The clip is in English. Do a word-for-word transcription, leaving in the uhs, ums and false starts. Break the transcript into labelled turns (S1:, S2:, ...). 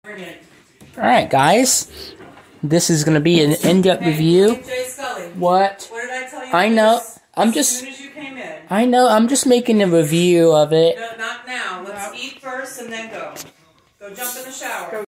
S1: Alright, guys. This is going to be an in-depth
S2: Okay,
S1: review.
S2: Jay Scully.
S1: What?
S2: What did I tell you?
S1: I know.
S2: This,
S1: I'm
S2: as
S1: just.
S2: soon as you came in.
S1: I know. I'm just making a review of it.
S2: No, not now. Let's eat first and then go. Go jump in the shower.